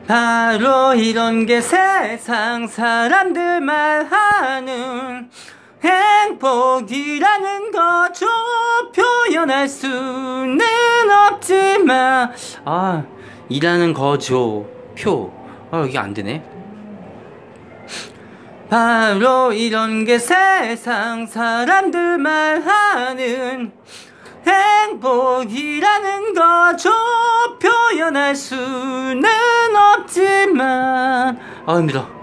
바로 이런 게 세상 사람들 말하는 행복이라는 거죠. 표현할 수는 없지만 이라는 거죠. 여기 안 되네. 바로 이런 게 세상 사람들 말하는 행복이라는 거죠. 표현할 수는 없지만 힘들어.